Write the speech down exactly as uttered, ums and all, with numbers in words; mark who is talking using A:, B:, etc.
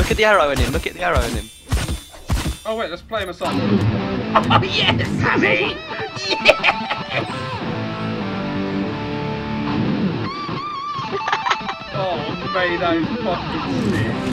A: look at the arrow in him. Look at the arrow in him.
B: Oh wait, let's play him a song.
C: Oh yes, Sammy! Yes!
B: Oh, Mayday fucking sick.